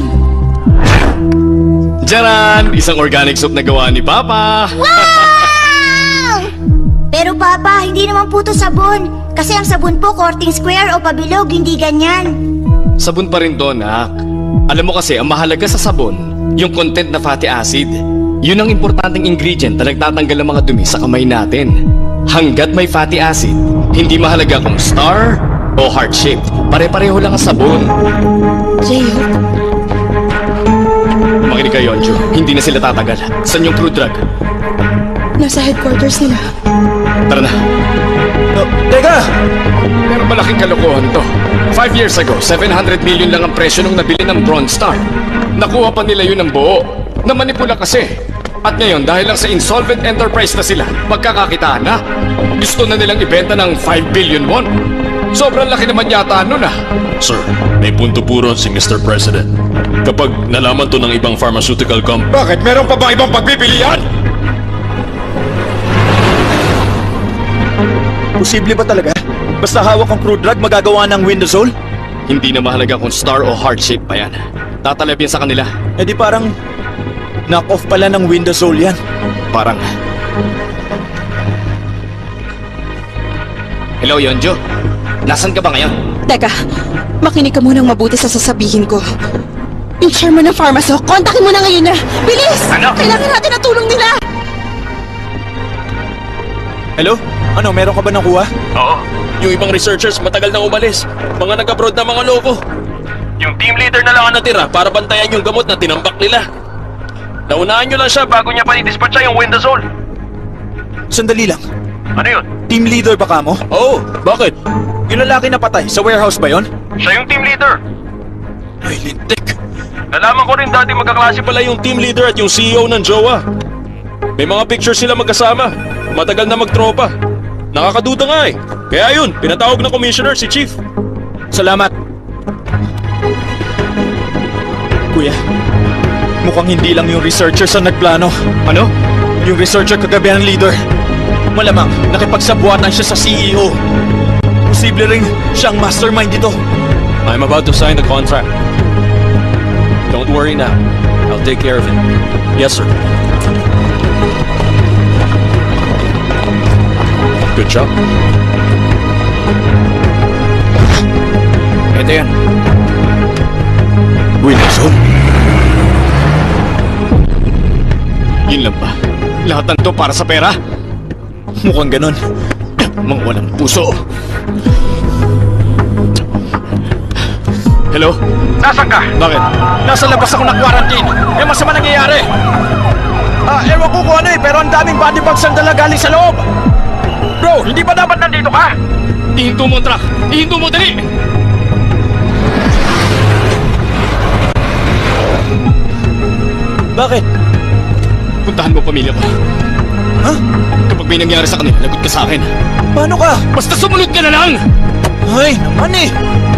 Jaran! Isang organic soup na gawa ni Papa! Wow! Pero Papa, hindi naman po to sabon. Kasi ang sabon po, korting square o pabilog, hindi ganyan. Sabon pa rin to, nak. Alam mo kasi, ang mahalaga sa sabon, yung content na fatty acid. Yun ang importanteng ingredient na nagtatanggal ng mga dumi sa kamay natin. Hanggat may fatty acid, hindi mahalaga kung star o heart-shaped. Pare-pareho lang ang sabon. Jaehook, Makinig ka, Yonju. Hindi na sila tatagal. Saan yung crude drug? nasa headquarters nila. Tara na. Oh, teka! Pero malaking kalokohan to. Five years ago, seven hundred million lang ang presyo nung nabili ng Bronze Star. Nakuha pa nila yun ng buo. Namanipula kasi. At ngayon, dahil lang sa insolvent enterprise na sila, magkakakitaan na. Gusto na nilang ibenta ng five billion won. Sobrang laki naman yata nun ah. Sir, may punto po ron si Mister President. Kapag nalaman to ng ibang pharmaceutical company... Bakit? Meron pa bang ibang pagpipilian? Posible ba talaga? Basta hawak ang crude drug, magagawa ng Windazole? Hindi na mahalaga kung star o heart-shaped pa yan. Tatalab yan sa kanila. Eh di parang knock-off pala ng Windazole yan. Parang... Hello, Yonjo. Nasaan ka ba ngayon? Teka, makinig ka munang mabuti sa sasabihin ko. Yung chairman ng Pharmaso, kontakin mo na ngayon na! Bilis! Ano? Kailangan natin na tulong nila! Hello? Ano, meron ka ba nakuha? Oo. Yung ibang researchers matagal na umalis. Mga nag-abroad na mga loko. Yung team leader na lang ang natira para bantayan yung gamot na tinambak nila. Naunahan nyo lang siya bago niya pa i-dispatcha yung Windazole. Sandali lang. Ano yun? Team leader ba ka mo? Oo, bakit? Yung lalaki na patay, sa warehouse ba yon? Siya yung team leader. Ay, lintik. Nalaman ko rin dati magkaklase pala yung team leader at yung C E O ng Jowa. May mga pictures sila magkasama. Matagal na magtropa. Nakakaduda nga eh. Kaya yun, pinatawag ng commissioner si Chief. Salamat. Kuya, mukhang hindi lang yung researchers ang nagplano. Ano? Yung researcher kagabi ang leader. Malamang nakipagsabuatan siya sa C E O. Posible ring siyang mastermind dito. I'm about to sign the contract. Don't worry now. I'll take care of it. Yes, sir. Good job. Ito yan. Windazole? Yun lang ba? Lahat ng to para sa pera? Mukhang ganun. Mga walang puso. Hello? Nasaan ka? Bakit? Nasa labas ako ng quarantine. May masama nangyayari. Ah, ewan ko kung ano eh, pero ang daming body bags ang dala galing sa loob. Bro, hindi ba dapat nandito ka? Ihinto mo ang truck! Ihinto mo, dali! Bakit? Puntahan mo pamilya ko. Ha? Kapag may nangyari sa kanila, lagot ka sa akin. Paano ka? Basta sumunod ka na lang! Ay, naman eh!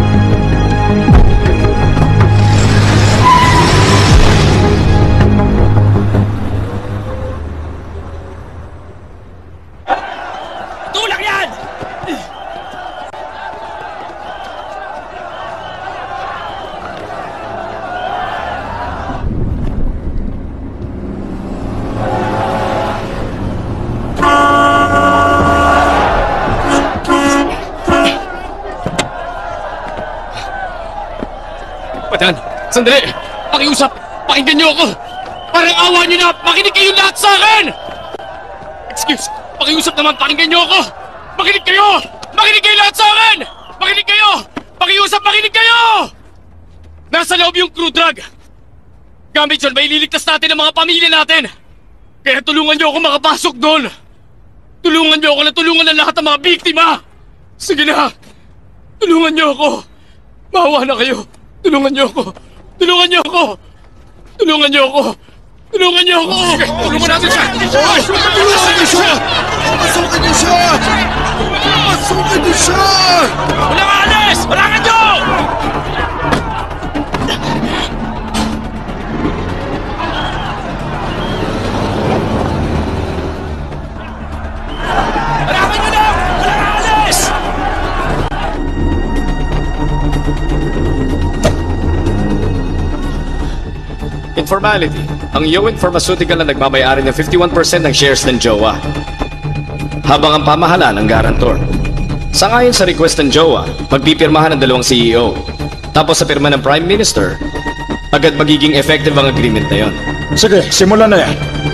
Tulak yan! Patan, sandali! Pakiusap! Pakinggan niyo ako! Parang awa niyo na! Makinig kayo lahat sa akin! Excuse! Pakiusap naman! Pakinggan niyo ako! Makinig kayo! Makinig kayo lahat sa akin! Makinig kayo! Pakiusap! Makinig kayo! Nasa loob yung crude drug! Gamit yun, may ililigtas natin ang mga pamilya natin! Kaya tulungan niyo ako makapasok doon! Tulungan niyo ako na tulungan ng lahat ng mga biktima! Sige na! Tulungan niyo ako! Maawa na kayo! Tulungan niyo ako! Tulungan niyo ako! Tulungan niyo ako! Tulungan niyo ako! Sige, tulungan natin siya! Hoy! Tulungan niyo siya! Pasukin niyo siya! Pasukin niyo siya! Wala ka alis! Wala ka niyo! Wala ka niyo na! Wala ka alis! Informality. Ang Yowen Pharmaceutical na nagmamayari ng fifty-one percent ng shares ng Jowa. Habang ang pamahalaan ang garantor. Sangayon sa request ng Jowa, magpipirmahan ng dalawang C E O. Tapos sa pirma ng Prime Minister, agad magiging effective ang agreement na yon. Sige, simulan na yan.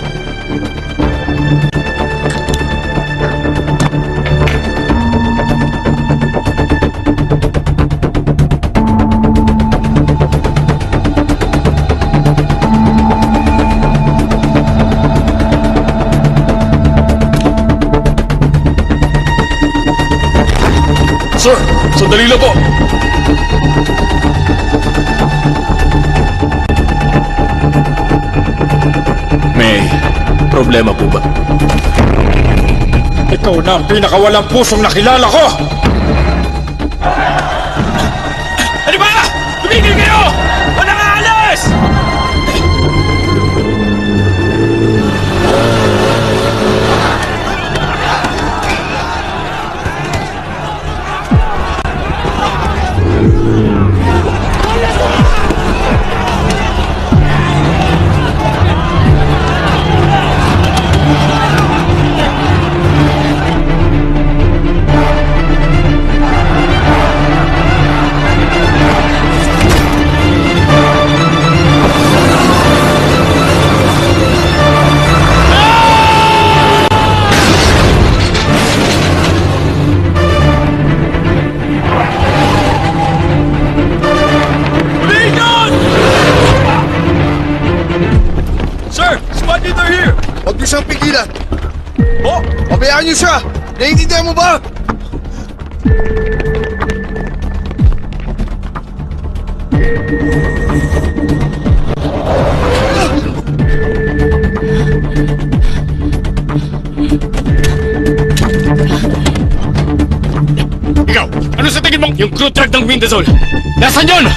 Sir, sandali lang po. May problema po ba? Ikaw na ang pinakawalang pusong nakilala ko! Ano ba? Tumigil kayo! Wala ka alis! siya! Naiintindihan mo ba? Ikaw, ano sa tingin mo? Yung crew truck ng Windazol! Nasaan yun?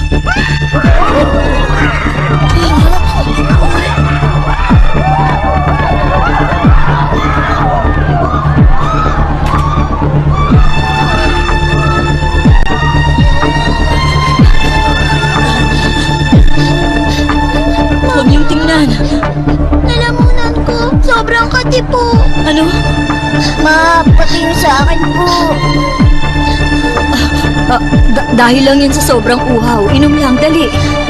Huwag niyong tingnan. Lalamunan ko. Sobrang kati po. Ano? Ma, pati yung sa akin po. Ah, da- dahil lang yan sa sobrang uhaw. Inom lang, dali.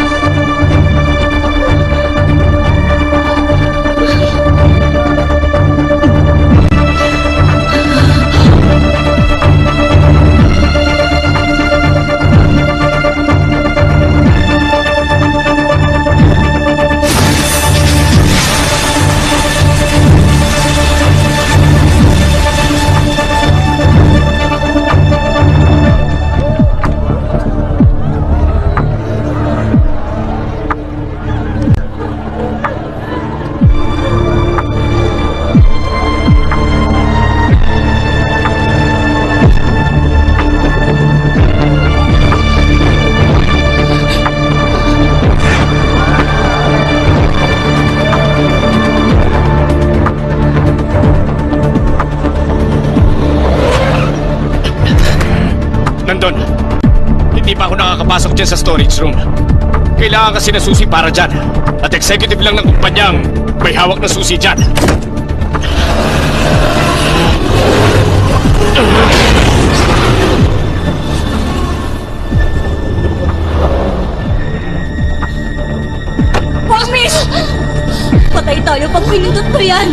Nandun. Hindi pa ako nakakapasok dyan sa storage room. Kailangan kasi ng susi para dyan. At executive lang ng kumpanyang may hawak na susi dyan. Promise! Patay tayo pag pinindot mo yan!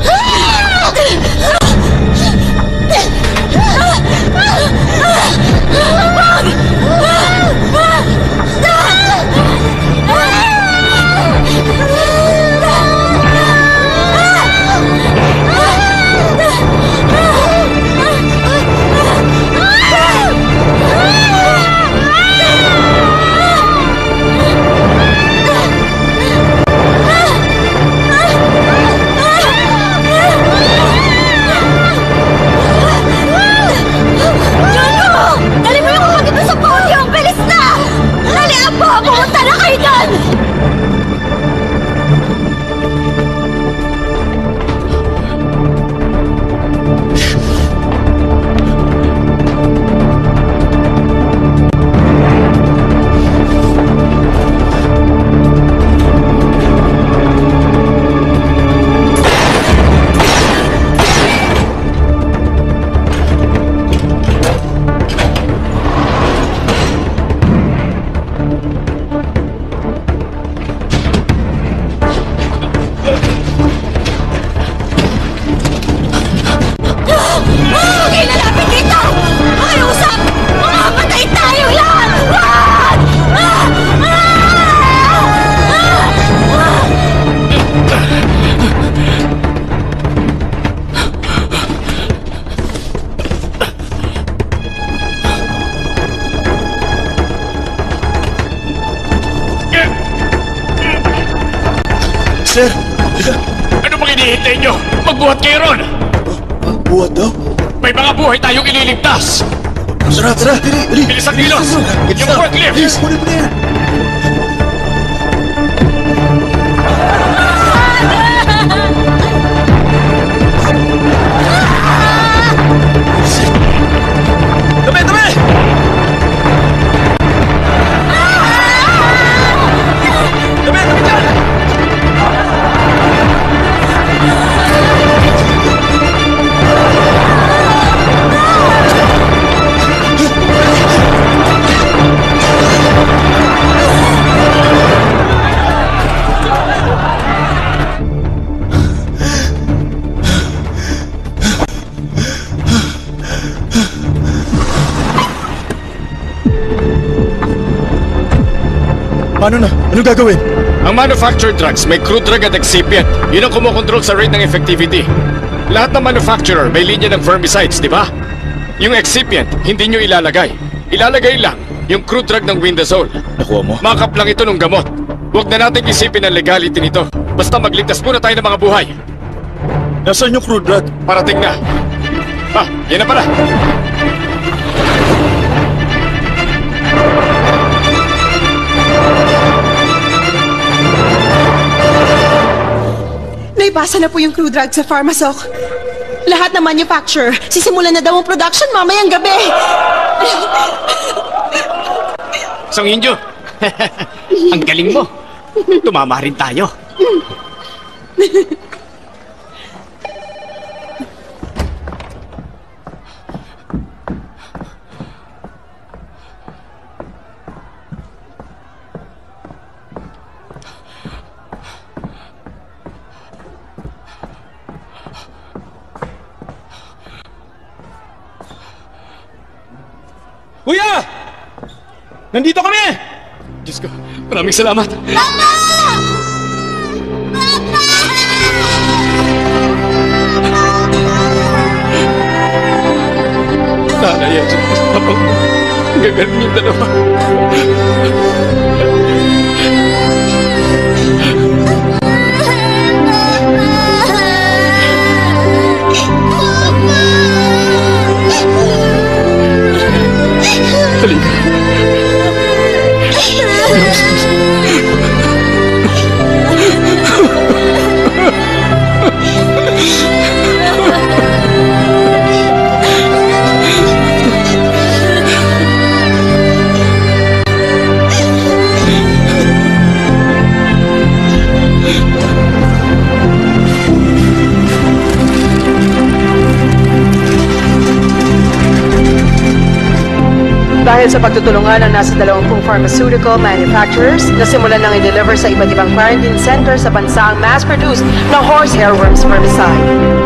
Sir! Ano bang hinihintay nyo? Magbuhat kayo ron! Buhat daw? May mga buhay tayong ililigtas! Tara, tara! Dali, dali! Bilis ang kilos! Yung forklift! Please, kunin mo na yan! Tabi, tabi! Tabi, tabi dyan! Paano na? Anong gagawin? Ang manufactured drugs may crude drug at excipient. Yun ang kumokontrol sa rate ng effectivity. Lahat ng manufacturer may linya ng vermicides, di ba? Yung excipient, hindi nyo ilalagay. Ilalagay lang yung crude drug ng Windazole. Nakuha mo? Makap lang ito ng gamot. Huwag na natin isipin ang legality nito. Basta magligtas muna tayo ng mga buhay. Nasaan yung crude drug? Parating na. Ah, yan na pala. Naipasa na po yung crude drug sa Pharmasoc. Lahat ng manufacturer, sisimulan na daw ang production mamayang gabi. Isang Indio. Ang galing mo. Tumama rin tayo. Kuya! Nandito kami! Diyos ko, maraming salamat. Mama! Nanay at habang gagaling yung dalawa. Halika. Dahil sa pagtutulungan ng nasa dalawampung pharmaceutical manufacturers na simulan nang i-deliver sa iba't ibang quarantine center sa bansa ang mass-produced na horsehair worms vermicide.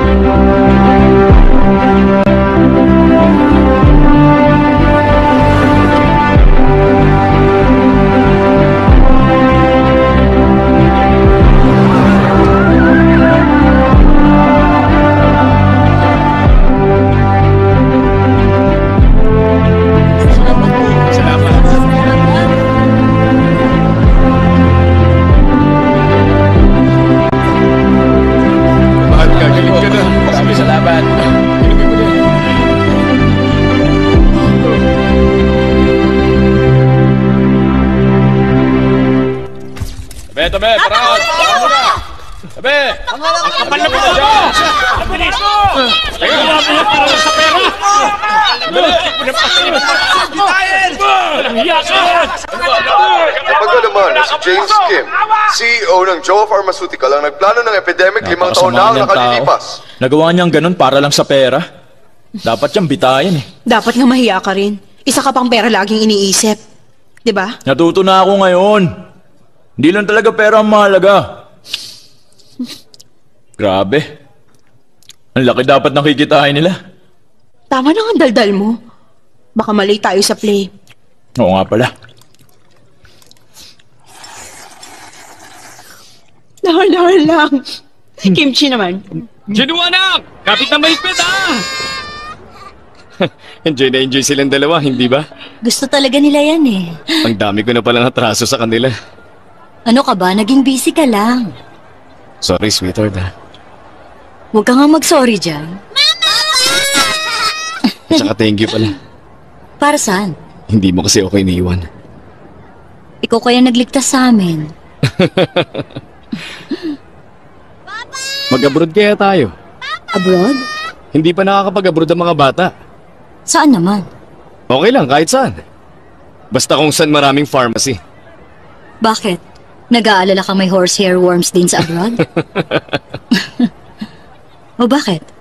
Tabi, tabi, parang! Parang muna! Tabi! Ang kapal na po! Ang bilis! Tayo na mo yan para sa pera! Walang hiya ka! Kapag naman na si James Kim, C E O ng Joe Pharmaceutical ang nagplano ng epidemic limang taon na ang nakalilipas. Nagawa niyang ganun para lang sa pera. Dapat siyang bitayin eh. Dapat nga mahiya ka rin. Isa ka pang pera laging iniisip. Diba? Natuto na ako ngayon. Hindi lang talaga pera ang mahalaga. Grabe. Ang laki dapat nakikitain nila. Tama na ang daldal mo. Baka mali tayo sa play. Oo nga pala. Dahan-dahan lang. Kimchi naman. Ginuanak! Kapit na mahigpit ah! Enjoy na enjoy silang dalawa, hindi ba? Gusto talaga nila yan eh. Ang dami ko na palang atraso sa kanila. Ano ka ba? Naging busy ka lang. Sorry, sweetheart ha. Huwag ka nga mag-sorry dyan. At saka thank you pala. Para saan? Hindi mo kasi ako iniiwan. Ikaw kaya nagligtas sa amin. Mag-abroad kaya tayo. Abroad? Hindi pa nakakapag-abroad ang mga bata. Saan naman? Okay lang, kahit saan. Basta kung saan maraming pharmacy. Bakit? Nag-aalala ka may horsehair worms din sa abroad? O bakit?